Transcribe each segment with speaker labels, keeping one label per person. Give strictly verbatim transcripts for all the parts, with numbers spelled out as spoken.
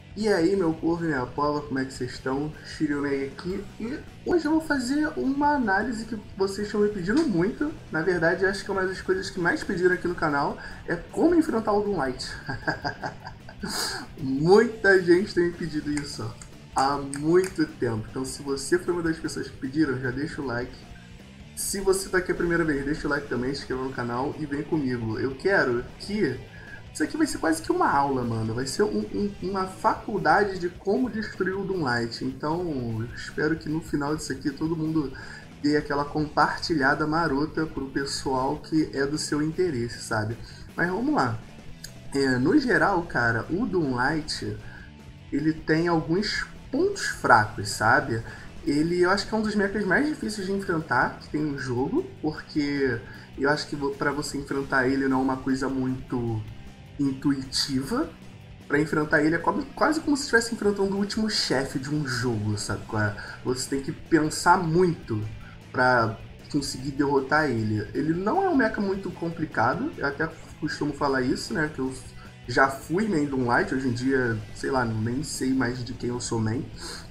Speaker 1: E aí, meu povo e minha pova, como é que vocês estão? Shiromei aqui e hoje eu vou fazer uma análise que vocês estão me pedindo muito. Na verdade, acho que é uma das coisas que mais pediram aqui no canal é como enfrentar o Doomlight. Muita gente tem me pedido isso ó, há muito tempo. Então, se você foi uma das pessoas que pediram, já deixa o like. Se você está aqui a primeira vez, deixa o like também, se inscreva no canal e vem comigo. Eu quero que isso aqui vai ser quase que uma aula, mano. Vai ser um, um, uma faculdade de como destruir o Doomlight. Então, eu espero que no final disso aqui todo mundo dê aquela compartilhada marota pro pessoal que é do seu interesse, sabe? Mas vamos lá. É, no geral, cara, o Doomlight, ele tem alguns pontos fracos, sabe? Ele, eu acho que é um dos mechas mais difíceis de enfrentar que tem no jogo, porque eu acho que para você enfrentar ele não é uma coisa muito intuitiva. Para enfrentar ele é quase como se estivesse enfrentando o último chefe de um jogo, sabe? Você tem que pensar muito para conseguir derrotar ele. Ele não é um mecha muito complicado, eu até costumo falar isso, né? Que eu já fui main do Light, hoje em dia, sei lá, nem sei mais de quem eu sou main.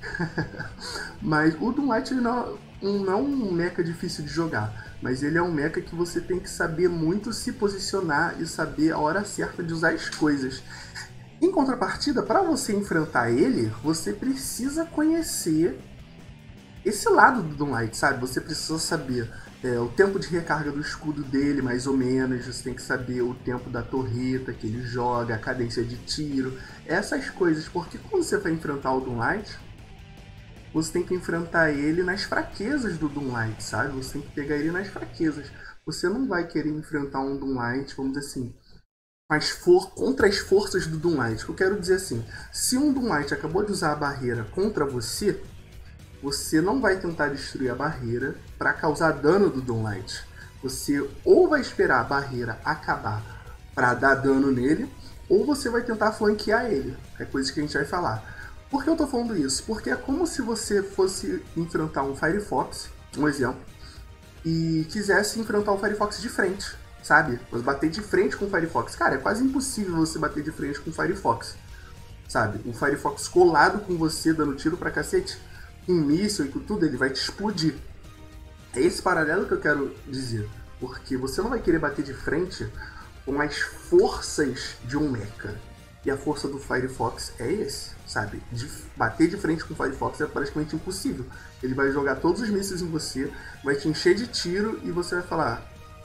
Speaker 1: Mas o Doomlight ele não, não é um mecha difícil de jogar, mas ele é um mecha que você tem que saber muito se posicionar e saber a hora certa de usar as coisas. Em contrapartida, para você enfrentar ele, você precisa conhecer esse lado do Doomlight, sabe? Você precisa saber é, o tempo de recarga do escudo dele, mais ou menos. Você tem que saber o tempo da torreta que ele joga, a cadência de tiro, essas coisas. Porque quando você vai enfrentar o Doomlight, você tem que enfrentar ele nas fraquezas do Doomlight, sabe? Você tem que pegar ele nas fraquezas. Você não vai querer enfrentar um Doomlight, vamos dizer assim, mas for contra as forças do Doomlight. Eu quero dizer assim, se um Doomlight acabou de usar a barreira contra você, você não vai tentar destruir a barreira para causar dano do Doomlight. Você ou vai esperar a barreira acabar para dar dano nele, ou você vai tentar flanquear ele. É coisa que a gente vai falar. Por que eu tô falando isso? Porque é como se você fosse enfrentar um Firefox, um exemplo, e quisesse enfrentar o Firefox de frente, sabe? Você bater de frente com o Firefox. Cara, é quase impossível você bater de frente com o Firefox, sabe? O Firefox colado com você, dando tiro pra cacete, com míssil e com tudo, ele vai te explodir. É esse paralelo que eu quero dizer. Porque você não vai querer bater de frente com as forças de um mecha. E a força do Firefox é esse, sabe? De bater de frente com o Firefox é praticamente impossível. Ele vai jogar todos os mísseis em você, vai te encher de tiro e você vai falar: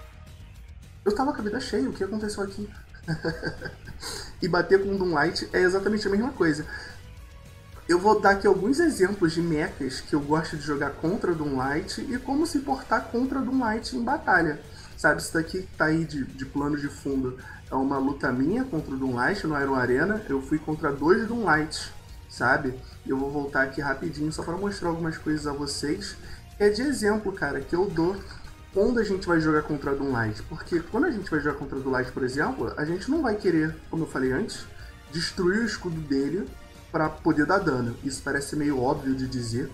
Speaker 1: eu tava com a vida cheia, o que aconteceu aqui? E bater com o Doomlight é exatamente a mesma coisa. Eu vou dar aqui alguns exemplos de mechas que eu gosto de jogar contra o Doomlight e como se portar contra o Doomlight em batalha. Sabe, isso daqui que tá aí de, de plano de fundo é uma luta minha contra o Doomlight no Iron Arena. Eu fui contra dois Doomlights, sabe? E eu vou voltar aqui rapidinho só para mostrar algumas coisas a vocês. É de exemplo, cara, que eu dou quando a gente vai jogar contra o Doomlight. Porque quando a gente vai jogar contra o Doomlight, por exemplo, a gente não vai querer, como eu falei antes, destruir o escudo dele para poder dar dano. Isso parece meio óbvio de dizer,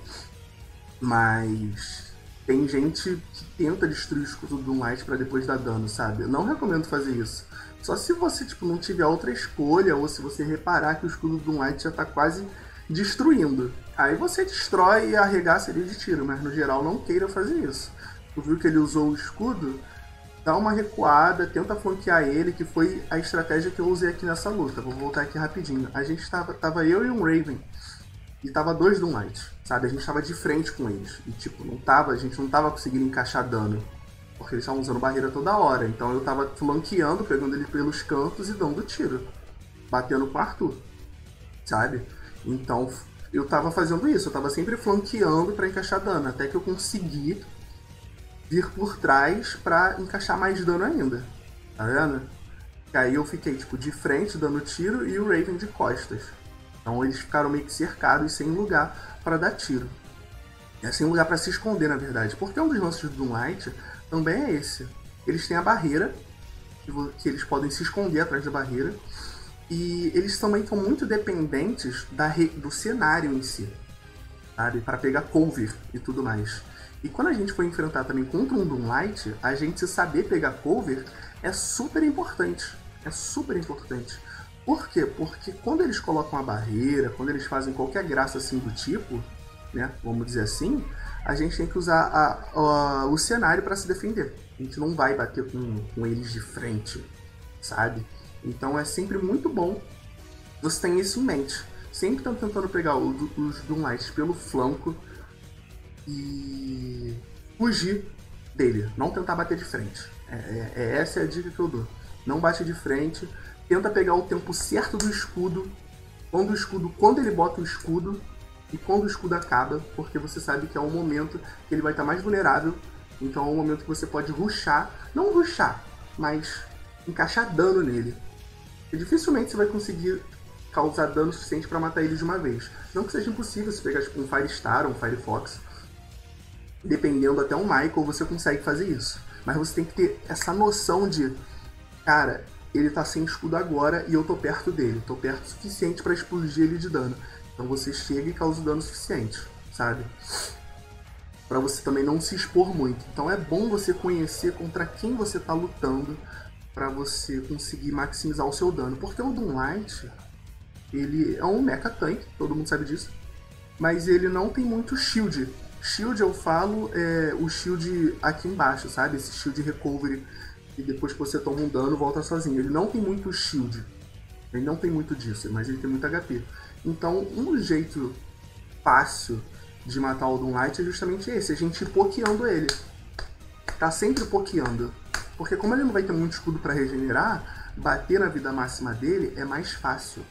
Speaker 1: mas tem gente que tenta destruir o escudo do Doomlight para depois dar dano, sabe? Eu não recomendo fazer isso. Só se você tipo, não tiver outra escolha, ou se você reparar que o escudo do Doomlight já está quase destruindo. Aí você destrói e arregaça ele de tiro, mas no geral não queira fazer isso. Tu viu que ele usou o escudo? Dá uma recuada, tenta flanquear ele, que foi a estratégia que eu usei aqui nessa luta. Vou voltar aqui rapidinho. A gente tava, tava eu e um Raven, e tava dois Doomlight, sabe? A gente tava de frente com eles. E tipo, não tava, a gente não tava conseguindo encaixar dano, porque eles estavam usando barreira toda hora. Então eu tava flanqueando, pegando ele pelos cantos e dando tiro, batendo com o Arthur, sabe? Então eu tava fazendo isso, eu tava sempre flanqueando para encaixar dano, até que eu consegui vir por trás pra encaixar mais dano ainda, tá vendo? E aí eu fiquei, tipo, de frente dando tiro e o Raven de costas. Então eles ficaram meio que cercados sem lugar para dar tiro. É sem lugar para se esconder, na verdade. Porque um dos lances do Doomlight também é esse. Eles têm a barreira, que eles podem se esconder atrás da barreira. E eles também estão muito dependentes da re... do cenário em si, sabe? Para pegar cover e tudo mais. E quando a gente for enfrentar também contra um Doomlight, a gente saber pegar cover é super importante. É super importante. Por quê? Porque quando eles colocam a barreira, quando eles fazem qualquer graça assim do tipo, né, vamos dizer assim, a gente tem que usar a, a, o cenário para se defender. A gente não vai bater com, com eles de frente, sabe? Então é sempre muito bom você ter isso em mente. Sempre estão tentando pegar o, os Doomlights pelo flanco e fugir dele, não tentar bater de frente. É, é, é essa é a dica que eu dou. Não bate de frente, tenta pegar o tempo certo do escudo, quando o escudo, quando ele bota o escudo e quando o escudo acaba, porque você sabe que é o momento que ele vai estar mais vulnerável, então é o momento que você pode rushar, não rushar, mas encaixar dano nele. E dificilmente você vai conseguir causar dano suficiente para matar ele de uma vez. Não que seja impossível, se pegar tipo um Firestar ou um Firefox, dependendo até um Michael, você consegue fazer isso. Mas você tem que ter essa noção de, cara, ele tá sem escudo agora e eu tô perto dele. Tô perto o suficiente para explodir ele de dano. Então você chega e causa o dano suficiente, sabe? Para você também não se expor muito. Então é bom você conhecer contra quem você tá lutando para você conseguir maximizar o seu dano. Porque o Doomlight, ele é um mecha tank, todo mundo sabe disso. Mas ele não tem muito shield. Shield, eu falo, é o shield aqui embaixo, sabe? Esse shield recovery. E depois que você toma um dano, volta sozinho. Ele não tem muito shield. Ele não tem muito disso, mas ele tem muito H P. Então, um jeito fácil de matar o Doomlight é justamente esse. A gente ir pokeando ele. Tá sempre pokeando. Porque como ele não vai ter muito escudo para regenerar, bater na vida máxima dele é mais fácil.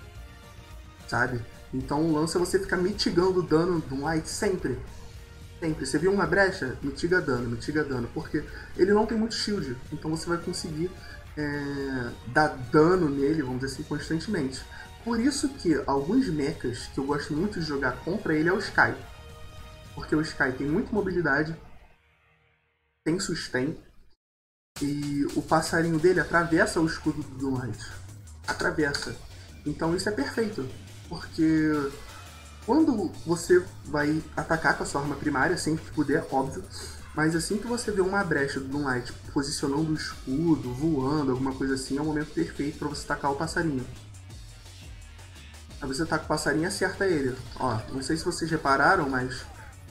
Speaker 1: Sabe? Então o lance é você ficar mitigando o dano do Doomlight sempre. Sempre. Você viu uma brecha? Mitiga dano, mitiga dano. Porque ele não tem muito shield. Então você vai conseguir é, dar dano nele, vamos dizer assim, constantemente. Por isso que alguns mechas que eu gosto muito de jogar contra ele é o Sky. Porque o Sky tem muita mobilidade, tem sustain, e o passarinho dele atravessa o escudo do Doomlight. Atravessa. Então isso é perfeito. Porque quando você vai atacar com a sua arma primária, sempre que puder, óbvio, mas assim que você vê uma brecha do Doomlight posicionando o escudo, voando, alguma coisa assim, é o momento perfeito para você tacar o passarinho. Aí você taca o passarinho e acerta ele. Ó, não sei se vocês repararam, mas...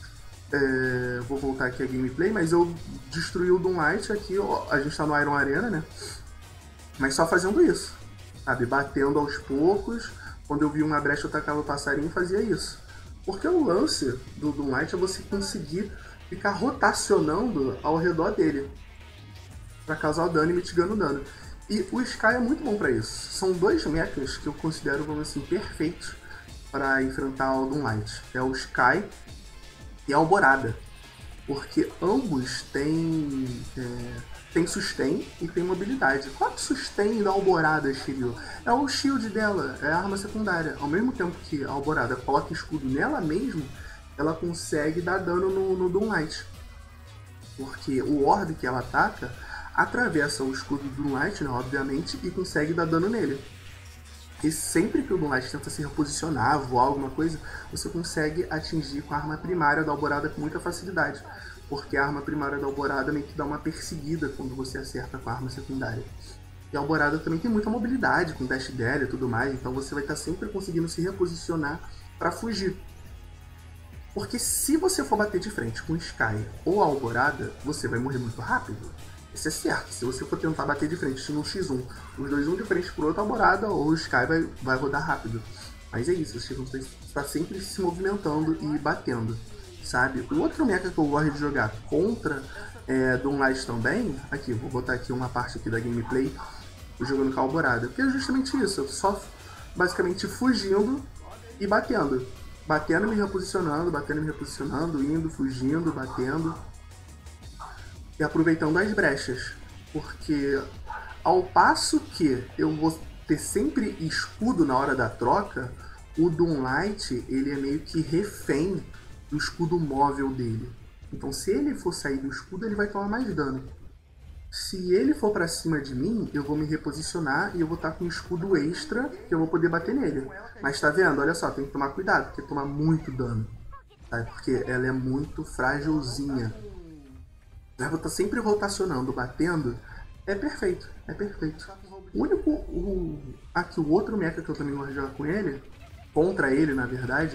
Speaker 1: É, vou voltar aqui a gameplay, mas eu destruí o Doomlight aqui, ó, a gente tá no Iron Arena, né? Mas só fazendo isso, sabe? Batendo aos poucos. Quando eu vi uma brecha, eu tacava o passarinho e fazia isso. Porque o lance do Doomlight é você conseguir ficar rotacionando ao redor dele para causar o dano e mitigando o dano. E o Sky é muito bom para isso. São dois mechas que eu considero, vamos assim, perfeitos para enfrentar o Doomlight. É o Sky e a Alborada. Porque ambos têm... É... Tem sustain e tem mobilidade. Qual é o sustain da Alborada, Shiryu? É o shield dela, é a arma secundária. Ao mesmo tempo que a Alborada coloca escudo nela mesma, ela consegue dar dano no, no Doomlight. Porque o orb que ela ataca atravessa o escudo do Doomlight, né, obviamente, e consegue dar dano nele. E sempre que o Doomlight tenta se reposicionar, voar alguma coisa, você consegue atingir com a arma primária da Alborada com muita facilidade. Porque a arma primária da Alborada meio que dá uma perseguida quando você acerta com a arma secundária. E a Alborada também tem muita mobilidade com o dash dela e tudo mais, então você vai estar sempre conseguindo se reposicionar para fugir. Porque se você for bater de frente com o Sky ou a Alborada, você vai morrer muito rápido. Isso é certo. Se você for tentar bater de frente no xis um, os dois um de frente pro outro, a Alborada ou o Sky vai, vai rodar rápido. Mas é isso, você está sempre se movimentando e batendo. Sabe? O outro mecha que eu gosto de jogar contra é, Doomlight também, aqui, vou botar aqui uma parte aqui da gameplay, jogando com a Alborada, porque é justamente isso, eu só basicamente fugindo e batendo. Batendo e me reposicionando, batendo e me reposicionando, indo, fugindo, batendo. E aproveitando as brechas. Porque ao passo que eu vou ter sempre escudo na hora da troca, o Doomlight, ele é meio que refém do escudo móvel dele. Então se ele for sair do escudo, ele vai tomar mais dano. Se ele for pra cima de mim, eu vou me reposicionar e eu vou estar com um escudo extra que eu vou poder bater nele. Mas tá vendo? Olha só, tem que tomar cuidado, porque toma muito dano. Tá? Porque ela é muito frágilzinha. Ela tá sempre rotacionando, batendo. É perfeito, é perfeito. O único... O, aqui, o outro mecha que eu também gosto de jogar com ele, contra ele, na verdade,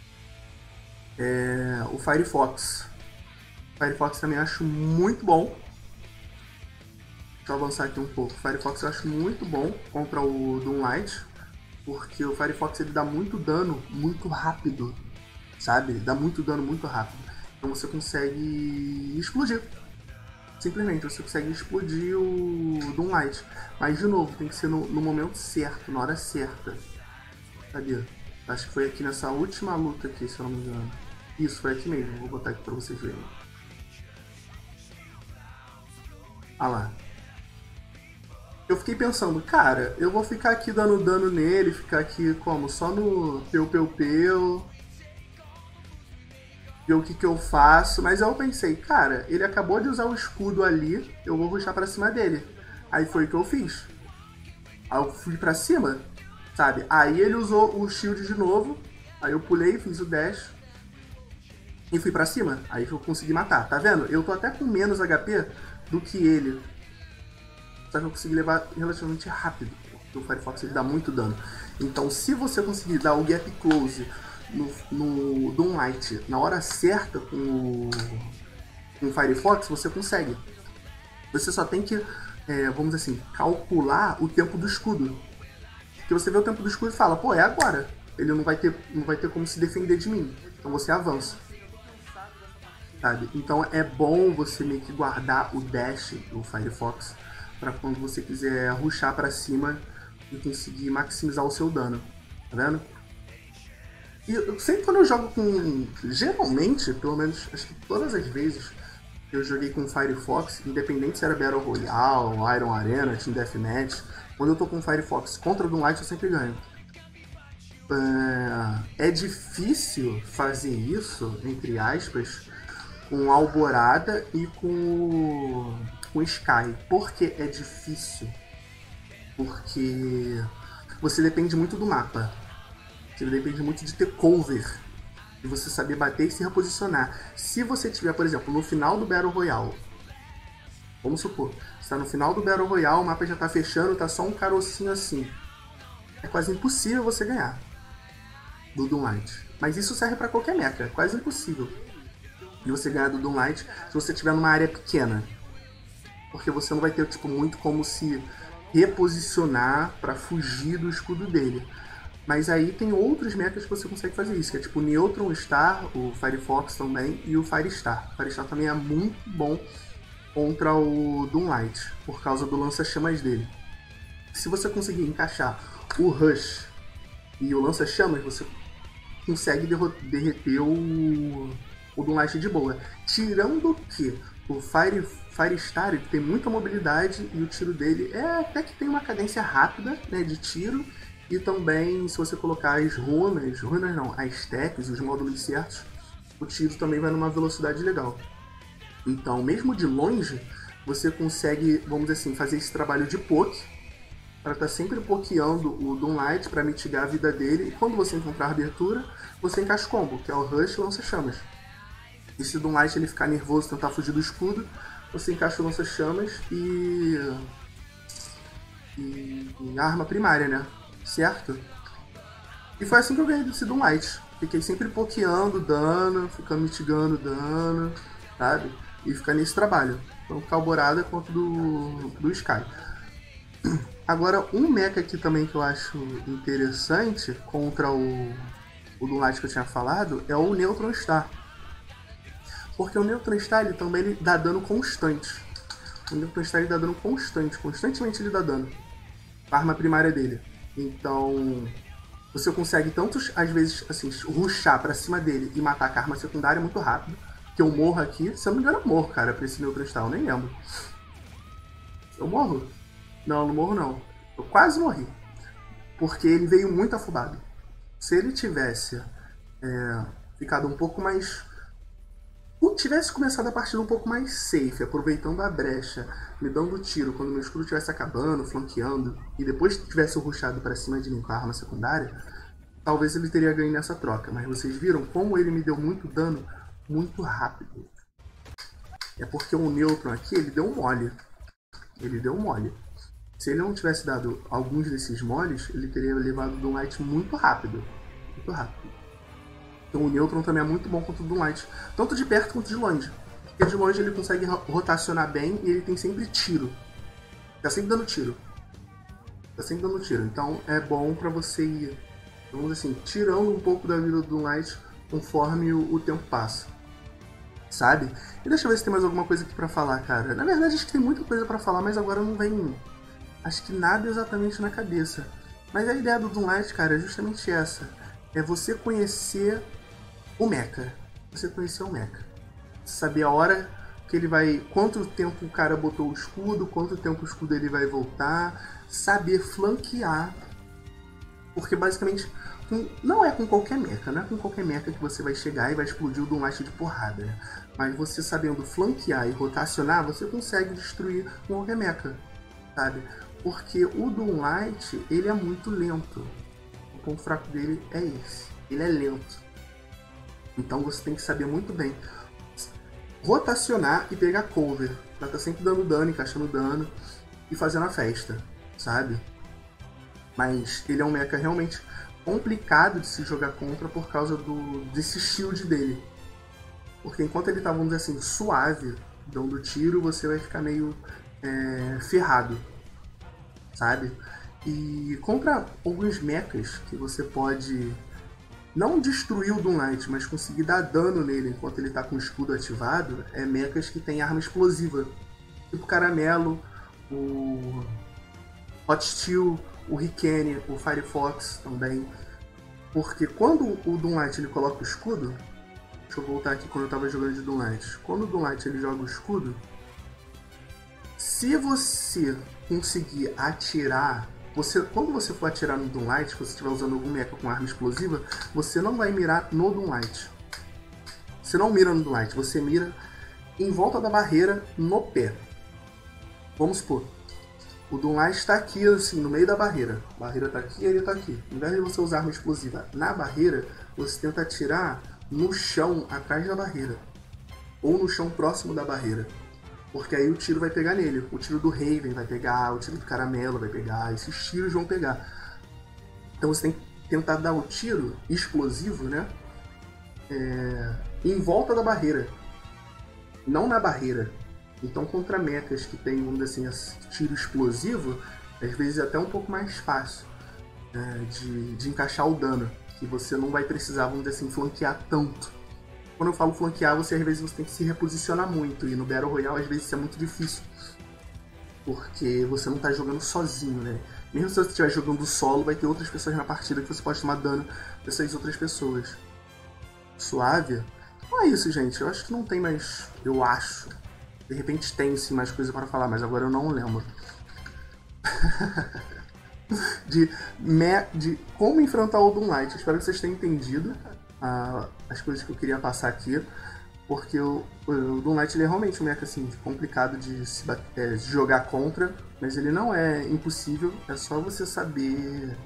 Speaker 1: é o Firefox. O Firefox também acho muito bom. Deixa eu avançar aqui um pouco. O Firefox eu acho muito bom contra o Doomlight, porque o Firefox ele dá muito dano muito rápido, sabe? Dá muito dano muito rápido. Então você consegue explodir. Simplesmente, você consegue explodir o Doomlight. Mas, de novo, tem que ser no, no momento certo, na hora certa. Cadê? Acho que foi aqui nessa última luta aqui, se eu não me engano. Isso, foi aqui mesmo. Vou botar aqui pra vocês verem. Ah lá. Eu fiquei pensando, cara, eu vou ficar aqui dando dano nele, ficar aqui como? Só no peu-peu-peu, ver o que que eu faço. Mas eu pensei, cara, ele acabou de usar o escudo ali, eu vou rushar pra cima dele. Aí foi o que eu fiz. Aí eu fui pra cima, sabe? Aí ele usou o shield de novo, aí eu pulei, fiz o dash e fui pra cima. Aí eu consegui matar, tá vendo? Eu tô até com menos H P do que ele. Só que eu consegui levar relativamente rápido, porque o Firefox ele dá muito dano. Então, se você conseguir dar o gap close no, no Doomlight na hora certa com o, com o Firefox, você consegue. Você só tem que, é, vamos dizer assim, calcular o tempo do escudo. Porque você vê o tempo do escudo e fala, pô, é agora. Ele não vai ter, não vai ter como se defender de mim. Então você avança. Sabe? Então é bom você meio que guardar o dash do Firefox para quando você quiser rushar para cima e conseguir maximizar o seu dano, tá vendo? E eu, sempre quando eu jogo com... Geralmente, pelo menos, acho que todas as vezes que eu joguei com Firefox, independente se era Battle Royale, Iron Arena, Team Deathmatch, quando eu tô com Firefox contra o Doomlight eu sempre ganho. É, é difícil fazer isso, entre aspas, com Alvorada e com com Sky. Por que é difícil? Porque você depende muito do mapa. Você depende muito de ter cover. De você saber bater e se reposicionar. Se você tiver, por exemplo, no final do Battle Royale, vamos supor, você está no final do Battle Royale, o mapa já está fechando, tá só um carocinho assim. É quase impossível você ganhar do Doomlight. Mas isso serve para qualquer mecha, é quase impossível de você ganhar do Doomlight se você estiver numa área pequena. Porque você não vai ter tipo, muito como se reposicionar para fugir do escudo dele. Mas aí tem outros mechas que você consegue fazer isso, que é tipo o Neutron Star, o Firefox também, e o Firestar. O Firestar também é muito bom contra o Doomlight, por causa do lança-chamas dele. Se você conseguir encaixar o Rush e o lança-chamas, você consegue derreter o, o Doomlight de boa. Tirando que o Fire, Firestar ele tem muita mobilidade e o tiro dele é até que tem uma cadência rápida, né, de tiro. E também, se você colocar as runas, runas não, as stacks, os módulos certos, o tiro também vai numa velocidade legal. Então, mesmo de longe, você consegue, vamos dizer assim, fazer esse trabalho de poke, para estar tá sempre pokeando o Doomlight para mitigar a vida dele. E quando você encontrar a abertura, você encaixa o combo, que é o Rush e lança-chamas. E se o Doomlight ele ficar nervoso e tentar fugir do escudo, você encaixa o lança-chamas e... e... e a arma primária, né? Certo? E foi assim que eu ganhei desse Doomlight. Fiquei sempre pokeando dano, ficando mitigando dano, sabe? E ficar nesse trabalho. Tanto Calborada quanto do, do Sky. Agora, um mecha aqui também que eu acho interessante contra o, o Doomlight que eu tinha falado é o Neutron Star. Porque o Neutron Star ele também ele dá dano constante. O Neutron Star ele dá dano constante. Constantemente ele dá dano. A arma primária dele. Então, você consegue tanto, às vezes, assim, rushar pra cima dele e matar com a arma secundária muito rápido. Que eu morro aqui. Se eu não me engano, eu morro, cara, pra esse Neutron Star. Eu nem lembro. Eu morro? Não, não morro, não. Eu quase morri. Porque ele veio muito afobado. Se ele tivesse é, ficado um pouco mais... tivesse começado a partida um pouco mais safe, aproveitando a brecha, me dando tiro quando meu escudo estivesse acabando, flanqueando, e depois tivesse rushado para cima de mim com a arma secundária, talvez ele teria ganho nessa troca. Mas vocês viram como ele me deu muito dano muito rápido. É porque o Neutron aqui, ele deu mole. Ele deu mole. Se ele não tivesse dado alguns desses moles, ele teria levado o Doomlight muito rápido. Muito rápido. Então o Neutron também é muito bom contra o Doomlight. Tanto de perto quanto de longe. Porque de longe ele consegue rotacionar bem e ele tem sempre tiro. Tá sempre dando tiro. Tá sempre dando tiro. Então é bom pra você ir, vamos dizer assim, tirando um pouco da vida do Doomlight conforme o, o tempo passa. Sabe? E deixa eu ver se tem mais alguma coisa aqui pra falar, cara. Na verdade acho que tem muita coisa pra falar, mas agora não vem... Acho que nada exatamente na cabeça. Mas a ideia do Doomlight, cara, é justamente essa. É você conhecer o mecha. Você conhecer o mecha. Saber a hora que ele vai... Quanto tempo o cara botou o escudo, quanto tempo o escudo ele vai voltar. Saber flanquear. Porque basicamente... Com, não é com qualquer mecha. Não é com qualquer mecha que você vai chegar e vai explodir o Doomlight de porrada. Né? Mas você sabendo flanquear e rotacionar, você consegue destruir qualquer mecha. Sabe? Porque o Doomlight, ele é muito lento. O ponto fraco dele é esse. Ele é lento. Então você tem que saber muito bem rotacionar e pegar cover. Pra estar sempre dando dano, encaixando dano e fazendo a festa, sabe? Mas ele é um mecha realmente complicado de se jogar contra por causa do, desse shield dele. Porque enquanto ele tá, vamos dizer assim, suave, dando tiro, você vai ficar meio é, ferrado. Sabe? E contra alguns mechas que você pode não destruir o Doomlight, mas conseguir dar dano nele enquanto ele está com o escudo ativado, é mechas que tem arma explosiva. Tipo o Caramelo, o Hot Steel, o Rikene, o Firefox também. Porque quando o Doomlight ele coloca o escudo, deixa eu voltar aqui quando eu estava jogando de Doomlight. Quando o Doomlight ele joga o escudo, se você conseguir atirar, você, quando você for atirar no Doomlight, se você estiver usando algum mecha com arma explosiva, você não vai mirar no Doomlight. Você não mira no Doomlight, você mira em volta da barreira no pé. Vamos supor, o Doomlight está aqui assim, no meio da barreira. A barreira está aqui e ele está aqui. Ao invés de você usar arma explosiva na barreira, você tenta atirar no chão atrás da barreira. Ou no chão próximo da barreira. Porque aí o tiro vai pegar nele. O tiro do Raven vai pegar, o tiro do Caramelo vai pegar, esses tiros vão pegar. Então você tem que tentar dar o tiro explosivo, né? É, em volta da barreira. Não na barreira. Então contra mechas que tem, vamos dizer assim, tiro explosivo, às vezes é até um pouco mais fácil né, de, de encaixar o dano. Que você não vai precisar, vamos dizer assim, flanquear tanto. Quando eu falo flanquear, você às vezes você tem que se reposicionar muito. E no Battle Royale, às vezes, isso é muito difícil. Porque você não está jogando sozinho, né? Mesmo se você estiver jogando solo, vai ter outras pessoas na partida que você pode tomar dano dessas outras pessoas. Suave? Então é isso, gente. Eu acho que não tem mais... Eu acho. De repente tem, sim, mais coisa para falar, mas agora eu não lembro. de, me... de como enfrentar o Doomlight. Espero que vocês tenham entendido. Uh, as coisas que eu queria passar aqui, porque o, o Doomlight ele é realmente um mecha assim, complicado de, se bater, é, de jogar contra, mas ele não é impossível, é só você saber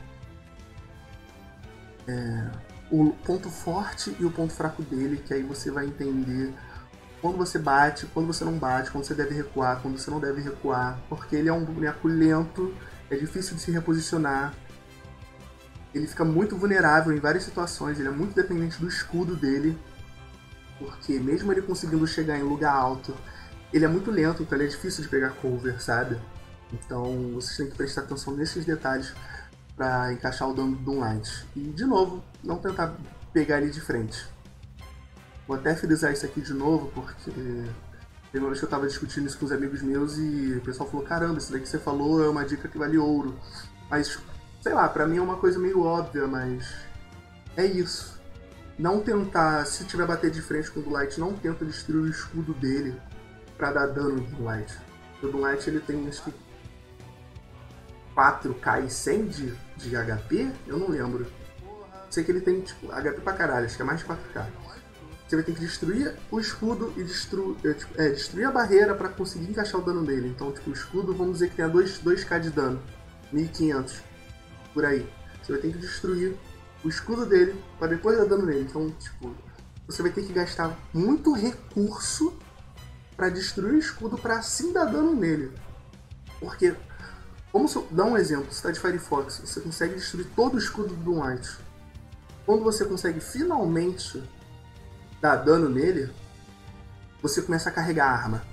Speaker 1: é, o ponto forte e o ponto fraco dele, que aí você vai entender quando você bate, quando você não bate, quando você deve recuar, quando você não deve recuar, porque ele é um boneco lento, é difícil de se reposicionar. Ele fica muito vulnerável em várias situações, ele é muito dependente do escudo dele, porque mesmo ele conseguindo chegar em lugar alto, ele é muito lento, então ele é difícil de pegar cover, sabe? Então vocês têm que prestar atenção nesses detalhes para encaixar o dano do Doomlight. E de novo, não tentar pegar ele de frente. Vou até frisar isso aqui de novo, porque teve uma vez que eu estava discutindo isso com os amigos meus e o pessoal falou, caramba, isso daí que você falou é uma dica que vale ouro. Mas sei lá, pra mim é uma coisa meio óbvia, mas é isso. Não tentar, se tiver bater de frente com o Doomlight, não tenta destruir o escudo dele pra dar dano no Doomlight. O Doomlight ele tem acho que quatro K e cem de, de H P, eu não lembro. Sei que ele tem tipo, H P pra caralho, acho que é mais de quatro K. Você vai ter que destruir o escudo e destru, é, tipo, é, destruir a barreira pra conseguir encaixar o dano dele. Então tipo, o escudo, vamos dizer que tenha dois K de dano, mil e quinhentos. Por aí. Você vai ter que destruir o escudo dele para depois dar dano nele. Então, tipo, você vai ter que gastar muito recurso para destruir o escudo para assim dar dano nele. Porque Vamos dar um exemplo, você está de Firefox, você consegue destruir todo o escudo do Doomlight. Quando você consegue finalmente dar dano nele, você começa a carregar a arma.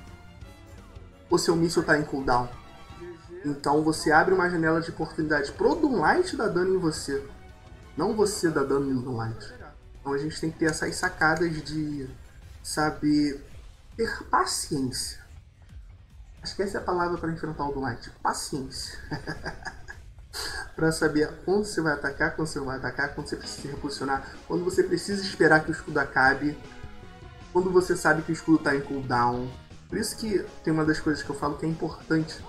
Speaker 1: O seu míssil está em cooldown. Então você abre uma janela de oportunidade pro Doomlight dar dano em você. Não você dar dano no Doomlight. Então a gente tem que ter essas sacadas de saber ter paciência. Acho que essa é a palavra para enfrentar o Doomlight. Paciência. Para saber quando você vai atacar, quando você não vai atacar, quando você precisa reposicionar, quando você precisa esperar que o escudo acabe, quando você sabe que o escudo está em cooldown. Por isso que tem uma das coisas que eu falo que é importante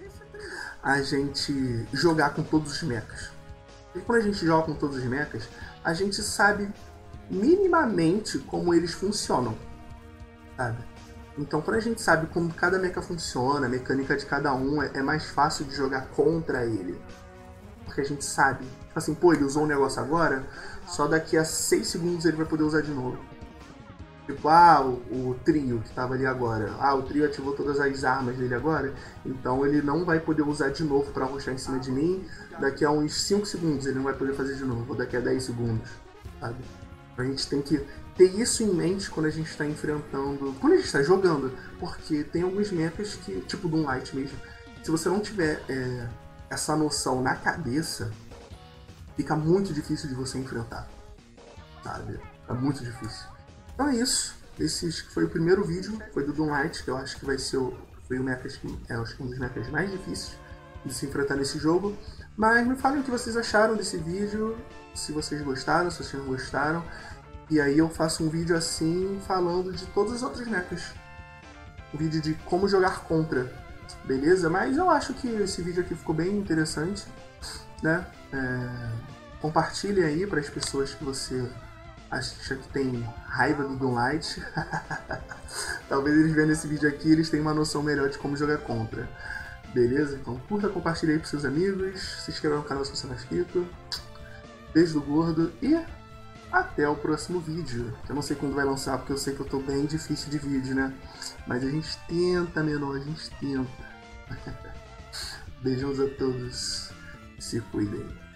Speaker 1: a gente jogar com todos os mechas. E quando a gente joga com todos os mechas, a gente sabe minimamente como eles funcionam, sabe? Então, quando a gente sabe como cada mecha funciona, a mecânica de cada um, é mais fácil de jogar contra ele. Porque a gente sabe. Tipo assim, pô, ele usou um negócio agora, só daqui a seis segundos ele vai poder usar de novo. Tipo, ah, o, o trio que tava ali agora. Ah, o trio ativou todas as armas dele agora, então ele não vai poder usar de novo pra rushar em cima de mim. Daqui a uns cinco segundos ele não vai poder fazer de novo, ou daqui a dez segundos, sabe? A gente tem que ter isso em mente quando a gente está enfrentando, quando a gente está jogando, porque tem alguns mechas que, tipo Doomlight mesmo, se você não tiver é, essa noção na cabeça, fica muito difícil de você enfrentar, sabe? É muito difícil. Então é isso, esse foi o primeiro vídeo, foi do Doomlight, que eu acho que vai ser o, foi o mecha, é, acho que um dos mechas mais difíceis de se enfrentar nesse jogo. Mas me falem o que vocês acharam desse vídeo, se vocês gostaram, se vocês não gostaram. E aí eu faço um vídeo assim, falando de todos os outros mechas. Um vídeo de como jogar contra, beleza? Mas eu acho que esse vídeo aqui ficou bem interessante, né? É... Compartilhe aí para as pessoas que você acha que tem raiva do Doomlight. Talvez eles vendo esse vídeo aqui, eles tenham uma noção melhor de como jogar contra. Beleza? Então curta, compartilha aí pros seus amigos, se inscreva no canal se você não é inscrito. Beijo do gordo e até o próximo vídeo. Eu não sei quando vai lançar, porque eu sei que eu tô bem difícil de vídeo, né? Mas a gente tenta, menor, a gente tenta. Beijos a todos. Se cuidem.